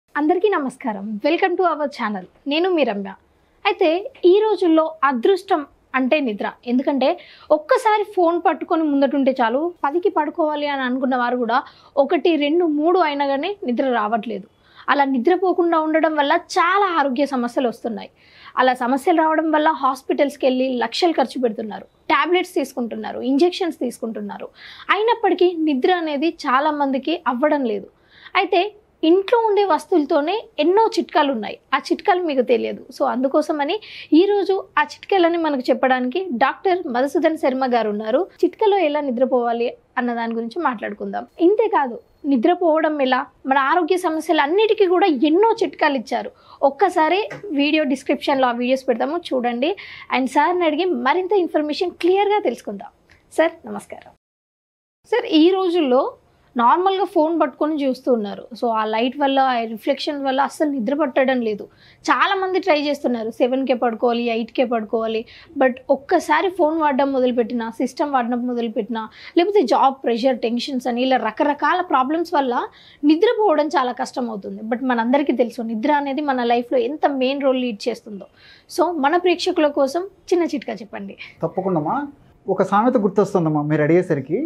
అందరికీ నమస్కారం. Welcome to our channel. నేను మీ రమ్య. అయితే ఈ రోజుల్లో అదృష్టం అంటే నిద్ర. ఎందుకంటే ఒక్కసారి ఫోన్ పట్టుకొని ముందటుంటే చాలు 10కి పడుకోవాలి అని అనుకున్న వారు కూడా 1, 2, 3 అయినా కానీ నిద్ర రావట్లేదు. అలా నిద్రపోకుండా ఉండడం వల్ల చాలా ఆరోగ్య సమస్యలు వస్తున్నాయి. అలా సమస్యలు రావడం వల్ల హాస్పిటల్స్కి వెళ్ళి లక్షలు ఖర్చు పెడుతున్నారు, టాబ్లెట్స్ తీసుకుంటున్నారు, ఇంజెక్షన్స్ తీసుకుంటున్నారు. అయినప్పటికీ నిద్ర అనేది చాలామందికి అవ్వడం లేదు. అయితే ఇంట్లో ఉండే వస్తువులతోనే ఎన్నో చిట్కాలు ఉన్నాయి. ఆ చిట్కాలు మీకు తెలియదు. సో అందుకోసమని ఈరోజు ఆ చిట్కాలని మనకు చెప్పడానికి డాక్టర్ మధుసూదన్ శర్మ గారు ఉన్నారు. చిట్కాలో ఎలా నిద్రపోవాలి అన్న దాని గురించి మాట్లాడుకుందాం. ఇంతేకాదు, నిద్రపోవడం ఎలా, మన ఆరోగ్య సమస్యలు అన్నిటికీ కూడా ఎన్నో చిట్కాలు ఇచ్చారు. ఒక్కసారి వీడియో డిస్క్రిప్షన్లో ఆ వీడియోస్ పెడతాము, చూడండి. అండ్ సార్ని అడిగి మరింత ఇన్ఫర్మేషన్ క్లియర్గా తెలుసుకుందాం. సార్ నమస్కారం. సార్, ఈ రోజుల్లో నార్మల్గా ఫోన్ పట్టుకొని చూస్తూ ఉన్నారు. సో ఆ లైట్ వల్ల, ఆ రిఫ్లెక్షన్ వల్ల అస్సలు నిద్ర పట్టడం లేదు. చాలామంది ట్రై చేస్తున్నారు 7కే పడుకోవాలి, 8కే పడుకోవాలి. బట్ ఒక్కసారి ఫోన్ వాడడం మొదలుపెట్టినా, సిస్టమ్ వాడడం మొదలుపెట్టినా, లేకపోతే జాబ్ ప్రెషర్, టెన్షన్స్ అని ఇలా రకరకాల ప్రాబ్లమ్స్ వల్ల నిద్రపోవడం చాలా కష్టం అవుతుంది. బట్ మనందరికీ తెలుసు నిద్ర అనేది మన లైఫ్లో ఎంత మెయిన్ రోల్ లీడ్ చేస్తుందో. సో మన ప్రేక్షకుల కోసం చిన్న చిట్కా చెప్పండి. తప్పకుండా ఒక సామెత గుర్తొస్తుందమ్మా మీరు అడిగేసరికి.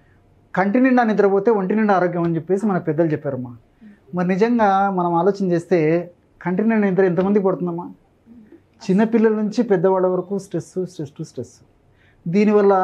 కంటి నిండా నిద్రపోతే ఒంటి నిండా ఆరోగ్యం అని చెప్పేసి మన పెద్దలు చెప్పారమ్మా. మరి నిజంగా మనం ఆలోచన చేస్తే కంటి నిండా నిద్ర ఎంతమందికి పడుతుందమ్మా? చిన్నపిల్లల నుంచి పెద్దవాళ్ళ వరకు స్ట్రెస్. దీనివల్ల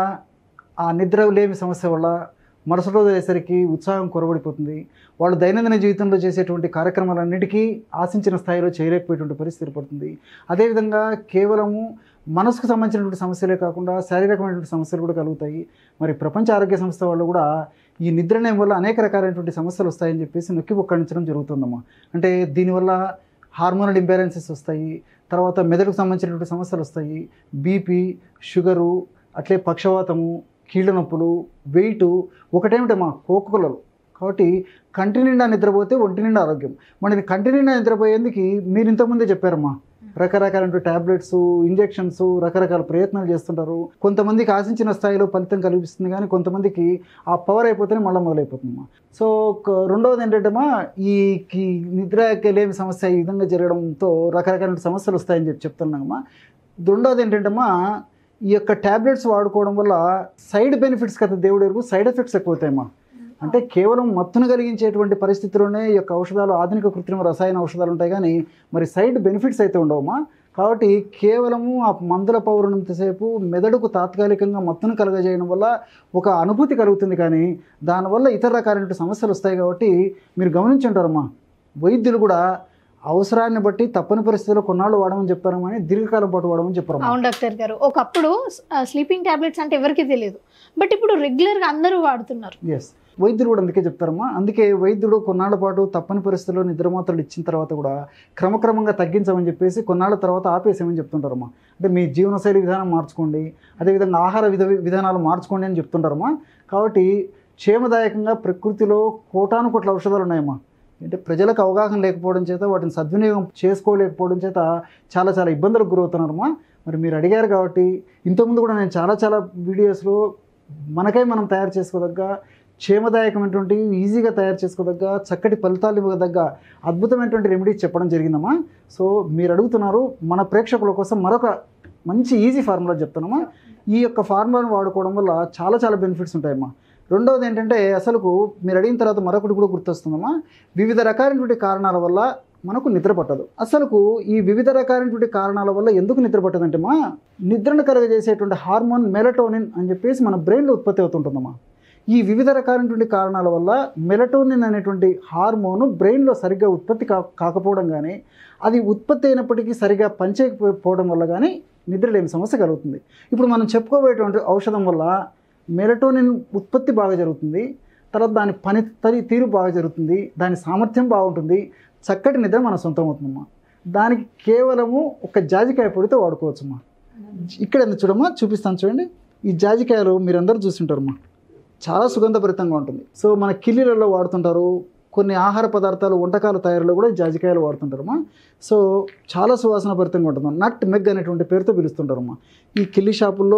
ఆ నిద్ర లేని సమస్య వల్ల మరుసటి రోజు అయ్యేసరికి ఉత్సాహం కొరబడిపోతుంది. వాళ్ళు దైనందిన జీవితంలో చేసేటువంటి కార్యక్రమాలన్నిటికీ ఆశించిన స్థాయిలో చేయలేకపోయేటువంటి పరిస్థితి ఏర్పడుతుంది. అదేవిధంగా కేవలము మనసుకు సంబంధించినటువంటి సమస్యలే కాకుండా శారీరకమైనటువంటి సమస్యలు కూడా కలుగుతాయి. మరి ప్రపంచ ఆరోగ్య సంస్థ వాళ్ళు కూడా ఈ నిద్రనే వల్ల అనేక రకాలైనటువంటి సమస్యలు వస్తాయని చెప్పేసి నొక్కి ఒక్కడించడం జరుగుతుందమ్మా. అంటే దీనివల్ల హార్మోనల్ ఇంబ్యాలెన్సెస్ వస్తాయి, తర్వాత మెదడుకు సంబంధించినటువంటి సమస్యలు వస్తాయి, బీపీ, షుగరు, అట్లే పక్షవాతము, కీళ్ళ నొప్పులు, వెయిట్, ఒకటేమిటమ్మా కోకుకలలు. కాబట్టి కంటి నిండా నిద్రపోతే ఒంటి నిండా ఆరోగ్యం. మరి కంటి నిండా నిద్రపోయేందుకు మీరు ఇంతకుముందే చెప్పారమ్మా, రకరకాల ట్యాబ్లెట్స్, ఇంజెక్షన్స్, రకరకాల ప్రయత్నాలు చేస్తుంటారు. కొంతమందికి ఆశించిన స్థాయిలో ఫలితం కల్పిస్తుంది, కానీ కొంతమందికి ఆ పవర్ అయిపోతేనే మళ్ళీ మొదలైపోతుందమ్మా. సో రెండవది ఏంటంటేమా, ఈ నిద్ర లేని సమస్య ఈ విధంగా జరగడంతో రకరకాల సమస్యలు వస్తాయని చెప్తున్నామమ్మా. రెండవది ఏంటంటేమా, ఈ యొక్క ట్యాబ్లెట్స్ వాడుకోవడం వల్ల సైడ్ బెనిఫిట్స్ కదా దేవుడు ఎరుగు, సైడ్ ఎఫెక్ట్స్ ఎక్కువవుతాయమ్మా. అంటే కేవలం మత్తును కలిగించేటువంటి పరిస్థితిలోనే ఈ యొక్క ఔషధాలు, ఆధునిక కృత్రిమ రసాయన ఔషధాలు ఉంటాయి, కానీ మరి సైడ్ బెనిఫిట్స్ అయితే ఉండవమ్మా. కాబట్టి కేవలము ఆ మందుల పౌరునంతసేపు మెదడుకు తాత్కాలికంగా మత్తును కలగజేయడం వల్ల ఒక అనుభూతి కలుగుతుంది, కానీ దానివల్ల ఇతర రకాలైన సమస్యలు వస్తాయి. కాబట్టి మీరు గమనించుంటారమ్మా, వైద్యులు కూడా అవసరాన్ని బట్టి తప్పని పరిస్థితుల్లో కొన్నాళ్ళు వాడమని చెప్తారు, కానీ దీర్ఘకాలం పాటు వాడమని చెప్పారు. అవును డాక్టర్ గారు, ఒకప్పుడు స్లీపింగ్ టాబ్లెట్స్ అంటే ఎవరికి తెలియదు, బట్ ఇప్పుడు రెగ్యులర్గా అందరూ వాడుతున్నారు. ఎస్, వైద్యులు కూడా అందుకే చెప్తారమ్మా. అందుకే వైద్యుడు కొన్నాళ్ళ పాటు తప్పని పరిస్థితుల్లో నిద్రమాత్రలు ఇచ్చిన తర్వాత కూడా క్రమక్రమంగా తగ్గించమని చెప్పేసి కొన్నాళ్ళ తర్వాత ఆపేసేమని చెప్తుంటారమ్మా. అంటే మీ జీవనశైలి విధానం మార్చుకోండి, అదేవిధంగా ఆహార విధానాలు మార్చుకోండి అని చెప్తుంటారమ్మా. కాబట్టి క్షేమదాయకంగా ప్రకృతిలో కోటాను కోట్ల ఔషధాలు ఉన్నాయమ్మా. అంటే ప్రజలకు అవగాహన లేకపోవడం చేత, వాటిని సద్వినియోగం చేసుకోలేకపోవడం చేత చాలా ఇబ్బందులకు గురవుతున్నారమ్మా. మరి మీరు అడిగారు కాబట్టి ఇంతకుముందు కూడా నేను చాలా వీడియోస్లో మనం తయారు చేసుకోదగ్గ, క్షేమదాయకమైనటువంటి, ఈజీగా తయారు చేసుకోదగ్గ, చక్కటి ఫలితాలు ఇవ్వదగ్గ అద్భుతమైనటువంటి రెమెడీస్ చెప్పడం జరిగిందమ్మా. సో మీరు అడుగుతున్నారు, మన ప్రేక్షకుల కోసం మరొక మంచి ఈజీ ఫార్ములా చెప్తానమ్మా. ఈ యొక్క ఫార్ములాను వాడుకోవడం వల్ల చాలా బెనిఫిట్స్ ఉంటాయమ్మా. రెండవది ఏంటంటే, అసలుకు మీరు అడిగిన తర్వాత మరొకటి కూడా గుర్తొస్తుందమ్మా. వివిధ రకాలైనటువంటి కారణాల వల్ల మనకు నిద్ర పట్టదు. అసలుకు ఈ వివిధ రకాలైనటువంటి కారణాల వల్ల ఎందుకు నిద్ర పట్టదంటే మా, నిద్రను కలుగజేసేటువంటి హార్మోన్ మెలటోనిన్ అని చెప్పేసి మన బ్రెయిన్లో ఉత్పత్తి అవుతుంటుందమ్మా. ఈ వివిధ రకాలైనటువంటి కారణాల వల్ల మెలటోనిన్ అనేటువంటి హార్మోను బ్రెయిన్లో సరిగ్గా ఉత్పత్తి కాకపోవడం కానీ, అది ఉత్పత్తి అయినప్పటికీ సరిగ్గా పనిచేయకపోవడం వల్ల కానీ నిద్రలేని సమస్య కలుగుతుంది. ఇప్పుడు మనం చెప్పుకోబోయేటువంటి ఔషధం వల్ల మెలటోనిన్ ఉత్పత్తి బాగా జరుగుతుంది, తర్వాత దాని పని తీరు బాగా జరుగుతుంది, దాని సామర్థ్యం బాగుంటుంది, చక్కటి నిద్ర మన సొంతం అవుతుందమ్మా. దానికి కేవలము ఒక జాజికాయ పొడితో వాడుకోవచ్చమ్మా. ఇక్కడ ఎందుకు చూడమ్మా, చూపిస్తాను చూడండి. ఈ జాజికాయలు మీరందరూ చూస్తుంటారమ్మా, చాలా సుగంధభరితంగా ఉంటుంది. సో మన కిల్లీలలో వాడుతుంటారు, కొన్ని ఆహార పదార్థాలు, వంటకాల తయారీలో కూడా జాజికాయలు వాడుతుంటారమ్మా. సో చాలా సువాసన భరితంగా ఉంటుంది. నట్ మెగ్ అనేటువంటి పేరుతో పిలుస్తుంటారమ్మా. ఈ కిల్లీ షాపుల్లో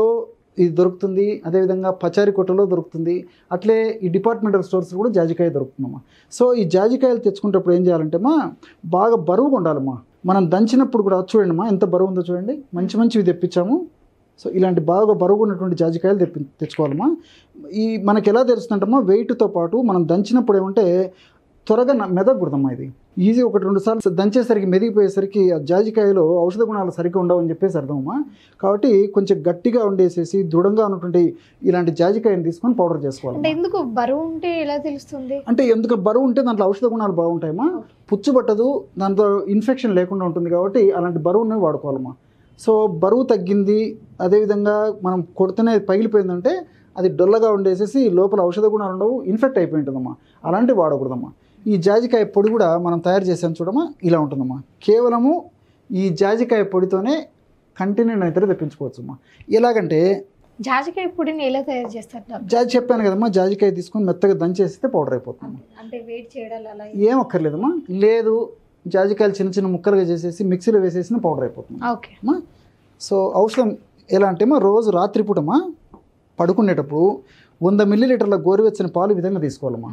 ఇది దొరుకుతుంది, అదేవిధంగా పచారీ కొట్టలో దొరుకుతుంది, అట్లే ఈ డిపార్ట్మెంటల్ స్టోర్స్ కూడా జాజికాయ దొరుకుతుందమ్మా. సో ఈ జాజికాయలు తెచ్చుకునేటప్పుడు ఏం చేయాలంటే బాగా బరువుగా ఉండాలమ్మా. మనం దంచినప్పుడు కూడా చూడండి ఎంత బరువు ఉందో చూడండి. మంచి మంచివి తెప్పించాము. సో ఇలాంటి బాగా బరువు ఉన్నటువంటి జాజికాయలు తెచ్చుకోవాలమ్మా. మనకి ఎలా తెలుస్తుందంటమ్మా, వెయిట్తో పాటు మనం దంచినప్పుడు ఏమంటే త్వరగా మెదగకూడదమ్మా. ఇది ఈజీ 1-2 సార్లు దంచేసరికి మెదిగిపోయేసరికి ఆ జాజికాయలో ఔషధ గుణాలు సరిగ్గా ఉండవని చెప్పేసి అర్థమమ్మా. కాబట్టి కొంచెం గట్టిగా ఉండేసేసి దృఢంగా ఉన్నటువంటి ఇలాంటి జాజికాయని తీసుకొని పౌడర్ చేసుకోవాలి. అంటే ఎందుకు బరువు ఉంటే ఎలా తెలుస్తుంది? అంటే ఎందుకు బరువు ఉంటే దాంట్లో ఔషధ గుణాలు బాగుంటాయమ్మా, పుచ్చుబట్టదు, దాంట్లో ఇన్ఫెక్షన్ లేకుండా ఉంటుంది. కాబట్టి అలాంటి బరువుని వాడుకోవాలమ్మా. సో బరువు తగ్గింది, అదేవిధంగా మనం కొడితేనే పగిలిపోయిందంటే అది డొల్లగా ఉండేసేసి లోపల ఔషధ గుణాలు ఉండవు, ఇన్ఫెక్ట్ అయిపోయి ఉంటుందమ్మా. అలాంటివి వాడకూడదమ్మా. ఈ జాజికాయ పొడి కూడా మనం తయారు చేసాను చూడమ్మా, ఇలా ఉంటుందమ్మా. కేవలము ఈ జాజికాయ పొడితోనే కంటిన్యూ అయితే తెప్పించుకోవచ్చమ్మా. ఎలాగంటే జాజికాయ పొడిని ఎలా తయారు చేస్తారు? చెప్పాను కదమ్మా, జాజికాయ తీసుకొని మెత్తగా దంచేస్తే పౌడర్ అయిపోతుంది. అంటే వేడి చేయడాలు అలా ఏం అక్కర్లేదమ్మా. లేదు, జాజికాయలు చిన్న చిన్న ముక్కలుగా చేసేసి మిక్సీలో వేసేసిన పౌడర్ అయిపోతుంది. ఓకే అమ్మా. సో ఔషధం ఎలా అంటే రోజు రాత్రిపూటమ్మా పడుకునేటప్పుడు 100 మిల్లీలీటర్ల గోరువెచ్చని పాలు ఈ విధంగా తీసుకోవాలమ్మా.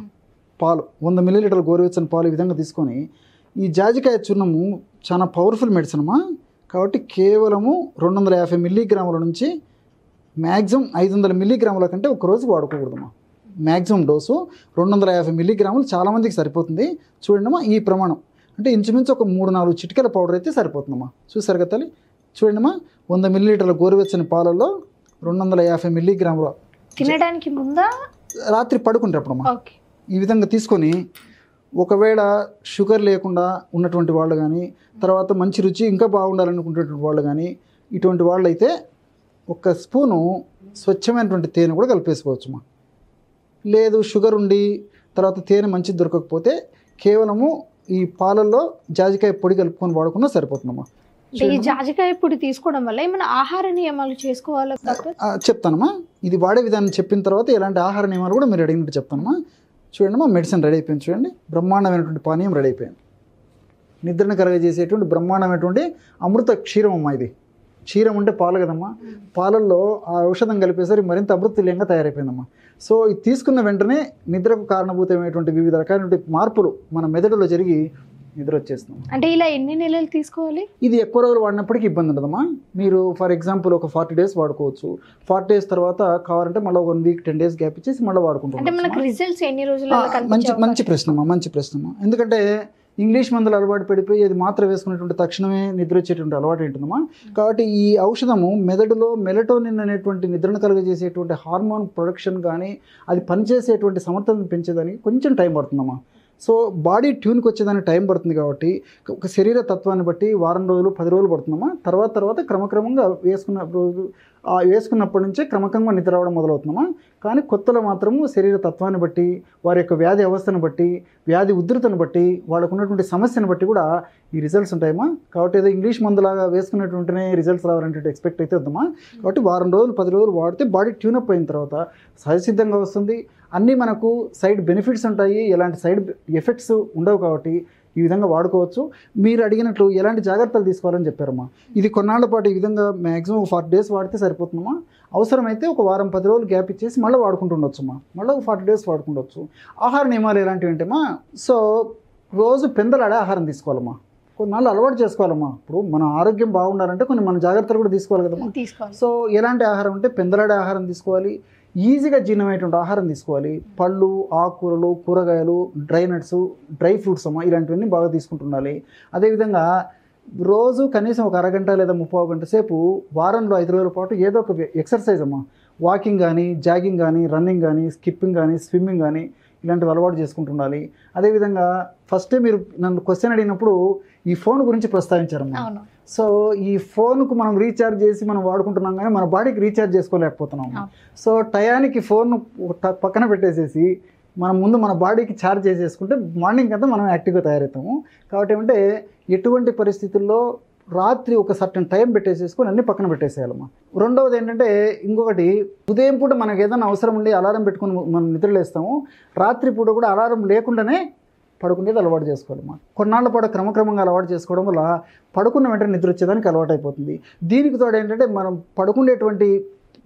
100 మిల్లీలీటర్ల గోరువెచ్చని పాలు ఈ విధంగా తీసుకొని, ఈ జాజికాయ చూర్ణము చాలా పవర్ఫుల్ మెడిసిన్ అమ్మా. కాబట్టి కేవలము 250 మిల్లీగ్రాముల నుంచి మ్యాక్సిమం 500 మిల్లీగ్రాముల కంటే ఒక రోజు వాడుకోకూడదమ్మా. మ్యాక్సిమం డోసు 250 మిల్లీగ్రాములు చాలామందికి సరిపోతుంది. చూడండమ్మా, ఈ ప్రమాణం అంటే ఇంచుమించు ఒక 3-4 చిటికెల పౌడర్ అయితే సరిపోతుందమ్మా. చూసారు కదా తల్లి, చూడండమ్మా, 100 మిల్లీలీటర్ల గోరువెచ్చని పాలల్లో 250 మిల్లీగ్రాముల తినడానికి ముందా రాత్రి పడుకుంటప్పుడమ్మా ఓకే ఈ విధంగా తీసుకొని, ఒకవేళ షుగర్ లేకుండా ఉన్నటువంటి వాళ్ళు కానీ, తర్వాత మంచి రుచి ఇంకా బాగుండాలనుకునేటువంటి వాళ్ళు కానీ, ఇటువంటి వాళ్ళు అయితే 1 స్పూను స్వచ్ఛమైనటువంటి తేనె కూడా కలిపేసుకోవచ్చుమా. లేదు షుగర్ ఉండి తర్వాత తేనె మంచిది దొరకకపోతే కేవలము ఈ పాలల్లో జాజికాయ పొడి కలుపుకొని వాడుకున్నా సరిపోతుందమ్మా. ఈ జాజికాయ పొడి తీసుకోవడం వల్ల ఏమైనా ఆహార నియమాలు చేసుకోవాలా డాక్టర్? చెప్తానమ్మా. ఇది వాడే విధానం చెప్పిన తర్వాత ఎలాంటి ఆహార నియమాలు కూడా మీరు అడిగినట్టు చెప్తానమ్మా. చూడండమ్మా, మెడిసిన్ రెడీ అయిపోయింది. చూడండి, బ్రహ్మాండమైనటువంటి పానీయం రెడీ అయిపోయింది. నిద్రను కలగజేసేటువంటి బ్రహ్మాండమైనటువంటి అమృత క్షీరం అమ్మా. ఇది క్షీరం ఉంటే పాలు కదమ్మా, పాలల్లో ఆ ఔషధం కలిపేసరికి మరింత అమృతతుల్యంగా తయారైపోయిందమ్మా. సో ఇది తీసుకున్న వెంటనే నిద్రకు కారణభూతమైనటువంటి వివిధ రకాలైనటువంటి మార్పులు మన మెదడులో జరిగి నిద్ర వచ్చేస్తున్నాం. అంటే ఇలా ఎన్ని నెలలు తీసుకోవాలి? ఇది ఎక్కువ రోజులు వాడినప్పటికీ ఇబ్బంది ఉండదమ్మా. మీరు ఫర్ ఎగ్జాంపుల్ ఒక 40 డేస్ వాడుకోవచ్చు. 40 డేస్ తర్వాత కావాలంటే మళ్ళీ 1 వీక్ 10 డేస్ గ్యాప్ ఇచ్చేసి మళ్ళీ వాడుకుంటాం. అంటే మనకు రిజల్ట్స్ ఎన్ని రోజుల్లో మంచి ప్రశ్నమ్మా. ఎందుకంటే ఇంగ్లీష్ మందులు అలవాటు పడిపోయి అది మాత్రం వేసుకునేటువంటి తక్షణమే నిద్ర వచ్చేటువంటి అలవాటు ఏంటుందమ్మా. కాబట్టి ఈ ఔషధము మెదడులో మెలటోనిన్ అనేటువంటి నిద్రను కలుగజేసేటువంటి హార్మోన్ ప్రొడక్షన్ కానీ, అది పనిచేసేటువంటి సమర్థతను పెంచేదానికి కొంచెం టైం పడుతుందమ్మా. సో బాడీ ట్యూన్కి వచ్చేదానికి టైం పడుతుంది. కాబట్టి ఒక శరీర తత్వాన్ని బట్టి వారం రోజులు 10 రోజులు పడుతుందమ్మా. తర్వాత క్రమక్రమంగా వేసుకున్నప్పటి నుంచే క్రమక్రమంగా నిద్ర రావడం మొదలవుతుందమ్మా. కానీ కొత్తలో మాత్రము శరీర తత్వాన్ని బట్టి, వారి యొక్క వ్యాధి అవస్థను బట్టి, వ్యాధి ఉధృతను బట్టి, వాళ్ళకు ఉన్నటువంటి సమస్యను బట్టి కూడా ఈ రిజల్ట్స్ ఉంటాయమ్మా. కాబట్టి ఏదో ఇంగ్లీష్ మందులాగా వేసుకున్నటువంటినే రిజల్ట్స్ రావాలంటే ఎక్స్పెక్ట్ అయితే వద్దమ్మా. కాబట్టి వారం రోజులు 10 రోజులు వాడితే బాడీ ట్యూనప్ అయిన తర్వాత సహజసిద్ధంగా వస్తుంది. అన్నీ మనకు సైడ్ బెనిఫిట్స్ ఉంటాయి, ఎలాంటి సైడ్ ఎఫెక్ట్స్ ఉండవు. కాబట్టి ఈ విధంగా వాడుకోవచ్చు. మీరు అడిగినట్లు ఎలాంటి జాగ్రత్తలు తీసుకోవాలని చెప్పారమ్మా. ఇది కొన్నాళ్ల పాటు ఈ విధంగా మ్యాక్సిమం 40 డేస్ వాడితే సరిపోతుందమ్మా. అవసరమైతే ఒక వారం 10 రోజులు గ్యాప్ ఇచ్చేసి మళ్ళీ వాడుకుంటుండొచ్చమ్మా. మళ్ళీ ఒక 40 డేస్ వాడుకుండొచ్చు. ఆహార నియమాలు ఎలాంటివి అంటేమా, సో రోజు పెందలాడే ఆహారం తీసుకోవాలమ్మా. కొన్నాళ్ళు అలవాటు చేసుకోవాలమ్మా. ఇప్పుడు మన ఆరోగ్యం బాగుండాలంటే కొన్ని మన జాగ్రత్తలు కూడా తీసుకోవాలి కదమ్మా. సో ఎలాంటి ఆహారం అంటే పెందలాడే ఆహారం తీసుకోవాలి, ఈజీగా జీర్ణమయ్యేటువంటి ఆహారం తీసుకోవాలి. పళ్ళు, ఆకుకూరలు, కూరగాయలు, డ్రై నట్స్, డ్రై ఫ్రూట్స్ అమ్మా, ఇలాంటివన్నీ బాగా తీసుకుంటుండాలి. అదేవిధంగా రోజు కనీసం ఒక అరగంట లేదా 30 గంట సేపు వారంలో 5 రోజుల పాటు ఏదో ఒక ఎక్సర్సైజ్ అమ్మా, వాకింగ్ కానీ, జాగింగ్ కానీ, రన్నింగ్ కానీ, స్కిప్పింగ్ కానీ, స్విమ్మింగ్ కానీ, ఇలాంటివి అలవాటు చేసుకుంటుండాలి. అదేవిధంగా ఫస్టే మీరు నన్ను క్వశ్చన్ అడిగినప్పుడు ఈ ఫోన్ గురించి ప్రస్తావించారమ్మా. సో ఈ ఫోన్కు మనం రీఛార్జ్ చేసి మనం వాడుకుంటున్నాం కానీ మన బాడీకి రీఛార్జ్ చేసుకోలేకపోతున్నాము. సో టయానికి ఫోన్ పక్కన పెట్టేసేసి మనం ముందు మన బాడీకి ఛార్జ్ చేసేసుకుంటే మార్నింగ్ అంతా మనం యాక్టివ్గా తయారవుతాము. కాబట్టి ఏమంటే ఎటువంటి పరిస్థితుల్లో రాత్రి ఒక సర్టన్ టైం పెట్టేసేసుకొని అన్ని పక్కన పెట్టేసేయాలమ్మా. రెండవది ఏంటంటే ఇంకొకటి, ఉదయం పూట మనకు ఏదైనా అవసరం ఉండి అలారం పెట్టుకొని మనం నిద్రలేస్తాము. రాత్రి పూట కూడా అలారం లేకుండానే పడుకునేది అలవాటు చేసుకోవాలమ్మా. కొన్నాళ్ళ పాటు క్రమక్రమంగా అలవాటు చేసుకోవడం వల్ల పడుకున్న వెంటనే నిద్ర వచ్చేదానికి అలవాటు అయిపోతుంది. దీనికి తోడు ఏంటంటే మనం పడుకునేటువంటి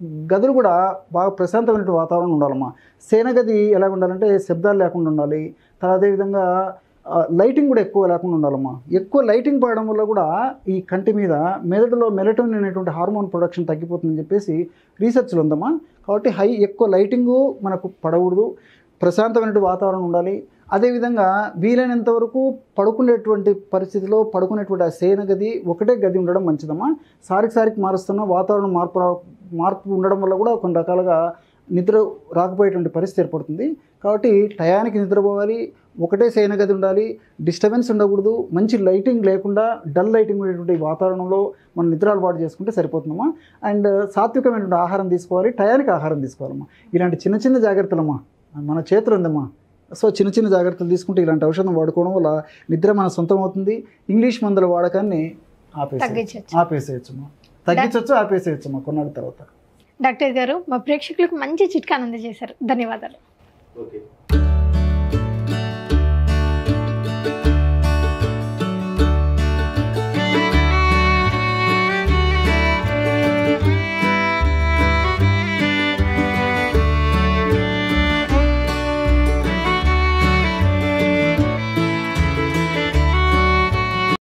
గదులు కూడా బాగా ప్రశాంతమైన వాతావరణం ఉండాలమ్మా. సేన గది ఎలా ఉండాలంటే శబ్దాలు లేకుండా ఉండాలి. తర్వాత అదేవిధంగా లైటింగ్ కూడా ఎక్కువ లేకుండా ఉండాలమ్మా. ఎక్కువ లైటింగ్ పడడం వల్ల కూడా ఈ కంటి మీద మెదడులో మెలటోనిన్ అనేటువంటి హార్మోన్ ప్రొడక్షన్ తగ్గిపోతుందని చెప్పేసి రీసెర్చ్లు ఉందమ్మా. కాబట్టి ఎక్కువ లైటింగు మనకు పడకూడదు, ప్రశాంతమైన వాతావరణం ఉండాలి. అదేవిధంగా వీలైనంత వరకు పడుకునేటువంటి పరిస్థితిలో పడుకునేటువంటి ఆ సేన గది ఒకటే గది ఉండడం మంచిదమ్మా. సారికి మారుస్తున్న వాతావరణం మార్పు ఉండడం వల్ల కూడా కొన్ని రకాలుగా నిద్ర రాకపోయేటువంటి పరిస్థితి ఏర్పడుతుంది. కాబట్టి టయానికి నిద్రపోవాలి, ఒకటే సేన గది ఉండాలి, డిస్టర్బెన్స్ ఉండకూడదు, మంచి లైటింగ్ లేకుండా డల్ లైటింగ్ ఉండేటువంటి వాతావరణంలో మనం నిద్ర అలవాటు చేసుకుంటే సరిపోతుందమ్మా. అండ్ సాత్వికమైనటువంటి ఆహారం తీసుకోవాలి, టయానికి ఆహారం తీసుకోవాలమ్మా. ఇలాంటి చిన్న జాగ్రత్తలమ్మా మన చేతులు ఉందమ్మా. సో చిన్న జాగ్రత్తలు తీసుకుంటే ఇలాంటి ఔషధం వాడుకోవడం వల్ల నిద్ర మన సొంతం అవుతుంది. ఇంగ్లీష్ మందుల వాడకాన్ని ఆపేసేయచ్చమ్మా, ఆపేసేయచ్చమ్మా కొన్నాళ్ళ తర్వాత. డాక్టర్ గారు మా ప్రేక్షకులకు మంచి చిట్కాను అందజేశారు. ధన్యవాదాలు. ఓకే.